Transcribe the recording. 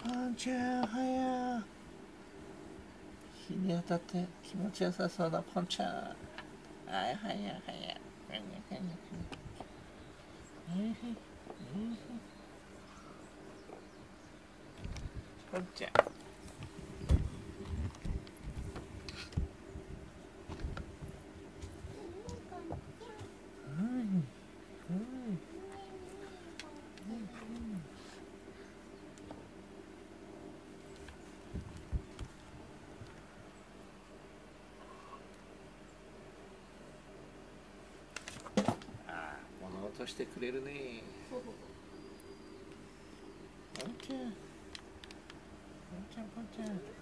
ポンちゃん、はや。日に当たって気持ちよさそうなポンちゃん。はい、はや、はや。ポンちゃん。物落としてくれるね。ポンちゃん、ポンちゃん。